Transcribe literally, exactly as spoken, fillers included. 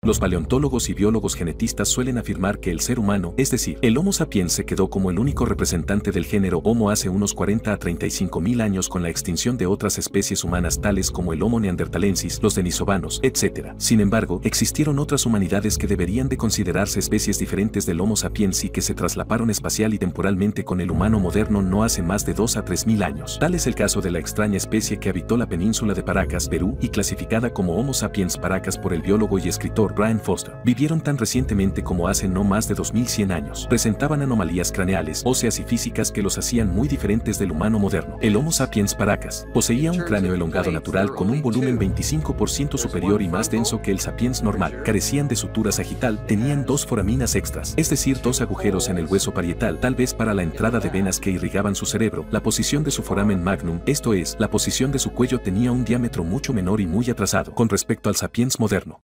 Los paleontólogos y biólogos genetistas suelen afirmar que el ser humano, es decir, el Homo sapiens, se quedó como el único representante del género Homo hace unos cuarenta a treinta y cinco mil años con la extinción de otras especies humanas tales como el Homo neanderthalensis, los denisovanos, etcétera. Sin embargo, existieron otras humanidades que deberían de considerarse especies diferentes del Homo sapiens y que se traslaparon espacial y temporalmente con el humano moderno no hace más de dos a tres mil años. Tal es el caso de la extraña especie que habitó la península de Paracas, Perú, y clasificada como Homo sapiens paracas por el biólogo y escritor Brian Foster. Vivieron tan recientemente como hace no más de dos mil cien años. Presentaban anomalías craneales, óseas y físicas que los hacían muy diferentes del humano moderno. El Homo sapiens paracas poseía un cráneo elongado natural con un volumen veinticinco por ciento superior y más denso que el sapiens normal. Carecían de sutura sagital, tenían dos foraminas extras, es decir, dos agujeros en el hueso parietal, tal vez para la entrada de venas que irrigaban su cerebro. La posición de su foramen magnum, esto es, la posición de su cuello, tenía un diámetro mucho menor y muy atrasado con respecto al sapiens moderno.